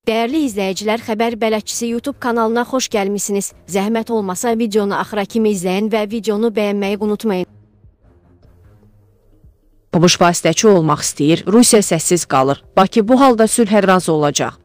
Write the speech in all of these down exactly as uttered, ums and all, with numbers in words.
Değerli izləyicilər, Xəbər Bələdçisi YouTube kanalına xoş gəlmisiniz. Zəhmət olmasa videonu axıra kimi izləyin və videonu bəyənməyi unutmayın. ABŞ vasitəçi olmaq istəyir, Rusiya səssiz qalır. Bakı bu halda sülhə razı olacaq.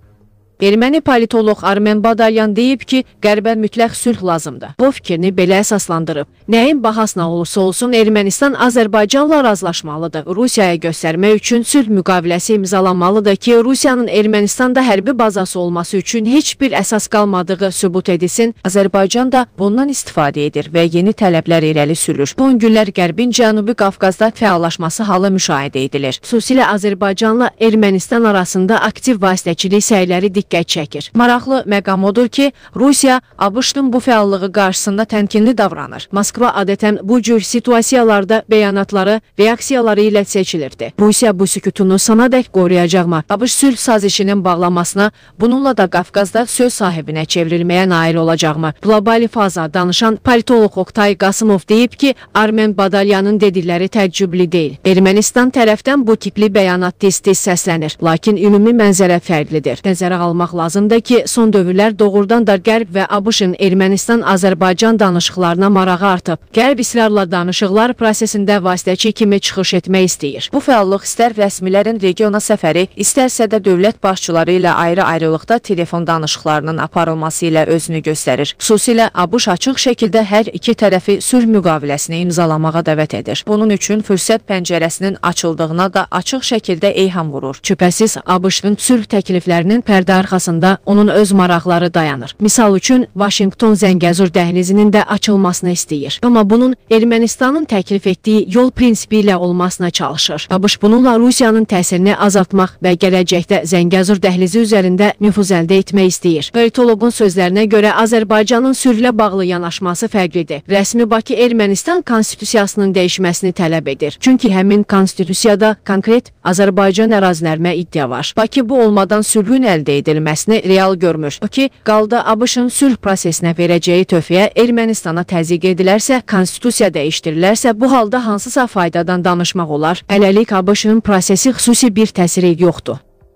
Erməni politoloq Armen Badalyan deyib ki, Qərbə mütləq sülh lazımdır. Bu fikrini belə əsaslandırıb. Nəyin bahasına olursa olsun Ermənistan Azərbaycanla razılaşmalıdır. Rusiyaya göstərmək üçün sülh müqaviləsi imzalanmalıdır ki, Rusiyanın Ermənistanda hərbi bazası olması üçün heç bir əsas qalmadığı sübut edilsin. Azərbaycan da bundan istifadə edir və yeni tələblər irəli sürür. Bu günlər Qərbin Cənubi Qafqazda fəallaşması halı müşahidə edilir. Xüsusilə Azərbaycanla Ermənistan arasında aktiv vasitəçilik səyləri diqqət çəkir. Maraqlı məqam odur ki, Rusiya ABŞ-ın bu fəallığı qarşısında təmkinli davranır. Moskva adətən bu cür situasiyalarda bəyanatları, reaksiyaları ilə seçilirdi. Rusiya bu sükutunu sanadək qoruyacaqmı? ABŞ sülh sazişinin bağlamasına, bununla da Qafqazda söz sahibinə çevrilməyə nail olacaqmı? Qlobal faza danışan politoloq Oktay Qasımov deyib ki, Armen Badalyanın dedikləri təəccüblü deyil. Ermənistan tərəfdən bu tipli bəyanat tez-tez səslənir. Lakin ümumi mənzərə fərqlidir. Nəzərə almaq lazımdır ki, son dövrlər doğrudan da Qərb və ABŞ-ın Ermənistan-Azərbaycan danışıqlarına marağı artıb. Qərb israrla danışıqlar prosesində vasitəçi kimi çıxış etmək istəyir. Bu fəallıq istər rəsmilərin regiona səfəri, istərsə də dövlət başçıları ilə ayrı-ayrılıqda telefon danışıqlarının aparılması ilə özünü göstərir. Xüsusilə ABŞ açıq şəkildə hər iki tərəfi sülh müqaviləsini imzalamağa dəvət edir. Bunun üçün fürsət pəncərəsinin açıldığına da açıq şəkildə eyham vurur. Şübhəsiz ABŞ-ın sülh təkliflərinin pərdə arxasında onun öz maraqları dayanır. Misal üçün, Vaşinqton Zəngəzur dəhlizinin də açılmasını istəyir. Amma bunun Ermənistanın təklif etdiyi yol prinsipi ilə olmasına çalışır. ABŞ bununla Rusiyanın təsirini azaltmaq və gələcəkdə Zəngəzur dəhlizi üzərində nüfuz əldə etmək istəyir. Politoloqun sözlərinə görə Azərbaycanın sülhlə bağlı yanaşması fərqlidir. Rəsmi Bakı Ermənistan konstitusiyasının dəyişməsini tələb edir. Çünki həmin konstitusiyada konkret Azərbaycan ərazilərinə iddia var. Bakı bu olmadan sülhün əldə edilməsini real görmür. O ki, qaldı ABŞ-ın sülh prosesinə verəcəyi töhfəyə Ermənistana təzyiq edilərsə, konstitusiya dəyişdirilərsə, bu halda hansısa faydadan danışmaq olar. Hələlik ABŞ-ın prosesi xüsusi bir təsiri yoxdur.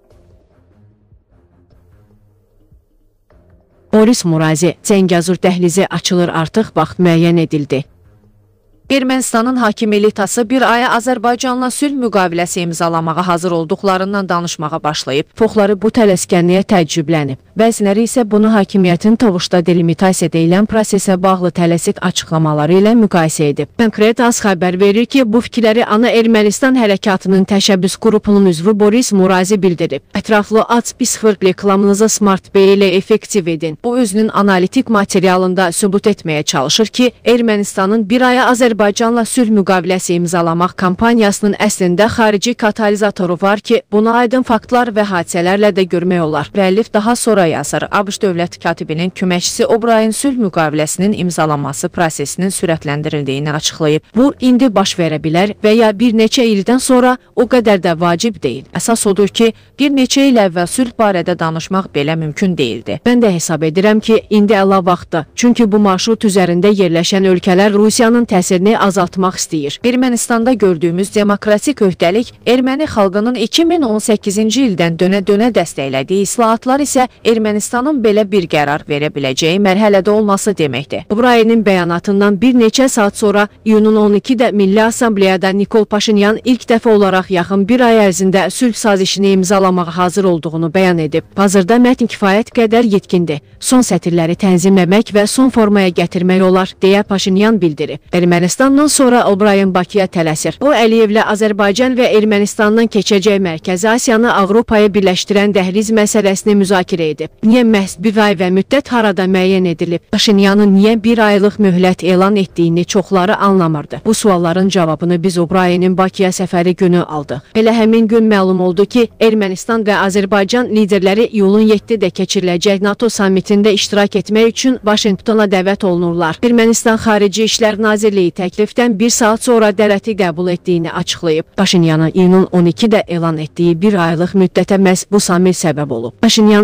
Boris Murazi, Zəngəzur dəhlizi açılır artıq, vaxt müəyyən edildi. Ermənistanın hakim elitası bir aya Azərbaycanla sülh müqaviləsi imzalamağa hazır olduqlarından danışmağa başlayıb. Çoxları bu tələskənliyə təəccüblənib. Bəziləri isə bunu hakimiyyətin Tovuşda delimitasiya edilən prosesə bağlı tələsik açıqlamaları ilə müqayisə edib. Konkret az xəbər verir ki, bu fikirləri Ana Ermənistan hərəkatının təşəbbüs qrupunun üzvü Boris Murazi bildirib. Ətraflı aç psixik reklamınızı Smart Bey ilə effektiv edin. Bu özünün analitik materialında sübut etməyə çalışır ki, Ermənistanın bir aya Azərbaycanla Azərbaycanla sülh müqaviləsi imzalamaq kampaniyasının əslində xarici katalizatoru var ki, buna aydın faktlar və hadisələrlə də görmək olar. Müəllif daha sonra yazır, ABŞ dövlət katibinin köməkçisi O'Brien sülh müqaviləsinin imzalanması prosesinin sürətləndirildiyini açıqlayıb. Bu, indi baş verə bilər və ya bir neçə ildən sonra o qədər də vacib deyil. Əsas odur ki, bir neçə il əvvəl sülh barədə danışmaq belə mümkün deyildi. Mən də hesab edirəm ki, indi əla vaxtdır. Çünki bu marşrut üzərində yerləşən ölkələr Rusiyanın təsirini azaltmaq istəyir. Ermənistanda gördüyümüz demokratik öhdəlik erməni xalqının iki min on səkkizinci ildən dönə-dönə dəstəklədiyi islahatlar isə Ermənistanın belə bir qərar verə biləcəyi mərhələdə olması deməkdir. O'Brien'in bəyanatından bir neçə saat sonra iyunun on ikidə Milli Assambleyada Nikol Paşinyan ilk dəfə olaraq yaxın bir ay ərzində sülh sazişini imzalamağa hazır olduğunu bəyan edib. Hazırda mətn kifayət qədər yetkindir. Son sətirləri tənzimləmək və son formaya gətirmək olar, deyə Paşinyan bildirib. Ermənistandan sonra O'Brien Bakıya tələsir. O, Əliyevlə Azərbaycan və Ermənistandan keçəcək Mərkəzi Asiyanı Avropaya birləşdirən dəhliz məsələsini müzakirə edib. Niyə məhz bir ay və müddət harada müəyyən edilib? Paşinyanın niyə bir aylıq möhlət elan etdiyini çoxları anlamırdı. Bu sualların cavabını biz O'Brienin Bakıya səfəri günü aldıq. Elə həmin gün məlum oldu ki, Ermənistan və Azərbaycan liderləri iyulun yeddidə keçiriləcək NATO sammitində iştirak etmək üçün Vaşinqtona dəvət olunurlar. Ermənistan Xarici İşlər Nazirliyi təklifdən bir saat sonra dəvəti qəbul etdiyini açıqlayıb. Paşinyanın iyunun on ikidə elan etdiyi bir aylıq müddətə məhz bu sammit səbəb olub. Paşinyan Amerika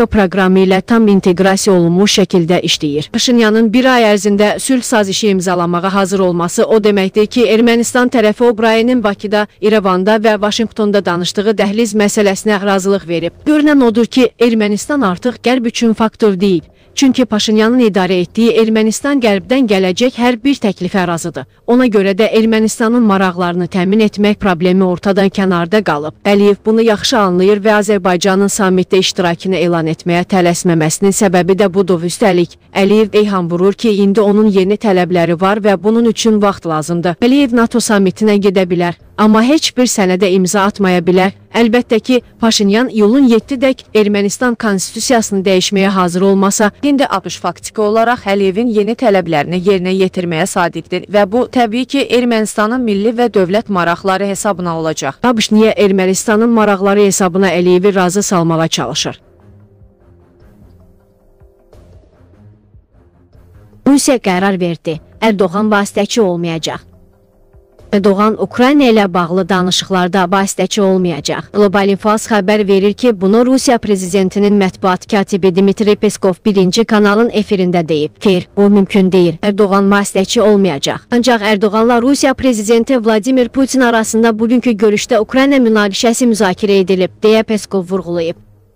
proqramı ilə tam inteqrasiya olunmuş şəkildə işləyir. Paşinyanın bir ay ərzində sülh sazişi imzalamağa hazır olması o deməkdir ki, Ermənistan tərəfi O'Brienin Bakıda, İrəvanda və Vaşinqtonda danışdığı dəhliz məsələsinə razılıq verib. Görünən odur ki, Ermənistan artıq Qərb üçün faktor deyil. Çünki Paşinyanın idarə etdiyi Ermənistan Qərbdən gələcək hər bir təklifə razıdır. Ona görə də Ermənistanın maraqlarını təmin etmək problemi ortadan kənarda qalıb. Əliyev bunu yaxşı anlayır və Azərbaycanın sammitdə iştirakını elan etməyə tələsməməsinin səbəbi də budur. Üstəlik, Əliyev eyham vurur ki, indi onun yeni tələbləri var və bunun üçün vaxt lazımdır. Əliyev NATO sammitinə gedə bilər, amma heç bir sənədə imza atmaya bilər. Əlbəttə ki, Paşinyan iyulun yeddidək Ermənistan konstitusiyasını dəyişməyə hazır olmasa, indi ABŞ faktiki olaraq Əliyevin yeni tələblərini yerinə yetirməyə sadiqdir və bu, təbii ki, Ermənistanın milli və dövlət maraqları hesabına olacaq. ABŞ niyə Ermənistanın maraqları hesabına Əliyevi razı salmağa çalışır? Rusiya qərar verdi. Erdoğan vasitəçi olmayacaq. Erdoğan Ukrayna ilə bağlı danışıqlarda vasitəçi olmayacaq. Global İnfaz xəbər verir ki, bunu Rusiya prezidentinin mətbuat katibi Dmitri Peskov birinci kanalın efirində deyib. Xeyr, bu mümkün deyil. Erdoğan vasitəçi olmayacaq. Ancaq Erdoğanla Rusiya prezidenti Vladimir Putin arasında bugünkü görüşdə Ukrayna münaqişəsi müzakirə edilib, deyə Peskov vurğulayıb.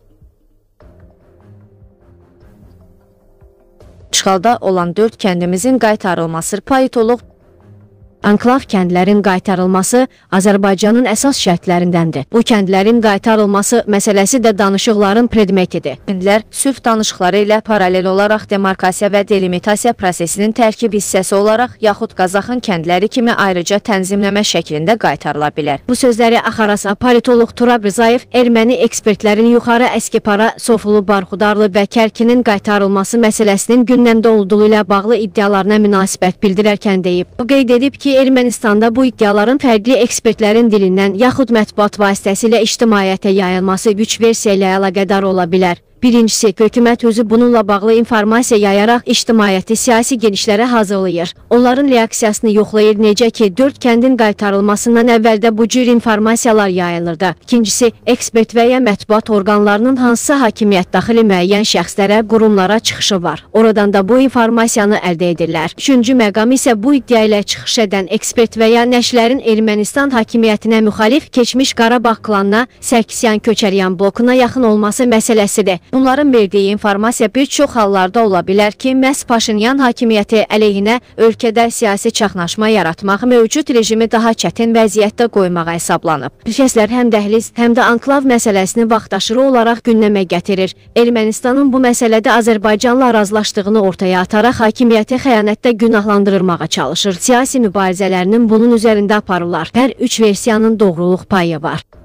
İşğalda olan dörd kəndimizin qaytarılması politoloq Anklav kəndlərin qaytarılması Azərbaycanın əsas şərtlərindəndir. Bu kəndlərin qaytarılması məsələsi də danışıqların predmetidir. Kəndlər sülh danışıqları ilə paralel olaraq demarkasiya və delimitasiya prosesinin tərkib hissəsi olaraq yaxud Qazaxın kəndləri kimi ayrıca tənzimləmə şəklində qaytarıla bilər. Bu sözləri axarasa politoloq Turab Rzayev erməni ekspertlərin yuxarı Əskipara, Sofulu, Barxudarlı və Kərkinin qaytarılması məsələsinin gündəmdə olduğu ilə bağlı iddialarına münasibət bildirərkən deyib. O qeyd edib ki, Ermənistanda bu iddiaların fərqli ekspertlərin dilindən yaxud mətbuat vasitəsilə ictimaiyyətə yayılması üç versiya ilə əlaqədar ola bilər. Birincisi, hökumət özü bununla bağlı informasiya yayaraq ictimaiyyəti siyasi genişlərə hazırlayır. Onların reaksiyasını yoxlayır, necə ki, dörd kəndin qaytarılmasından əvvəldə bu cür informasiyalar yayılırdı. İkincisi, ekspert və ya mətbuat orqanlarının hansısa hakimiyyət daxili müəyyən şəxslərə, qurumlara çıxışı var. Oradan da bu informasiyanı əldə edirlər. Üçüncü məqam isə bu iddia ilə çıxış edən ekspert və ya nəşrlərin Ermənistan hakimiyyətinə müxalif keçmiş Qarabağ klanına, Sərkisyan Köçəryan blokuna yaxın olması məsələsidir. Bunların verdiyi informasiya bir çox hallarda ola bilər ki, məhz Paşinyan hakimiyyəti əleyhinə ölkədə siyasi çaxnaşma yaratmaq, mövcud rejimi daha çətin vəziyyətdə qoymağa hesablanıb. Şəxslər həm dəhliz, həm də anklav məsələsini vaxtaşırı olaraq gündəmə gətirir. Ermənistanın bu məsələdə Azərbaycanla razılaşdığını ortaya ataraq hakimiyyəti xəyanətdə günahlandırmağa çalışır. Siyasi mübarizələrinin bunun üzərində aparırlar. Hər üç versiyanın doğruluq payı var.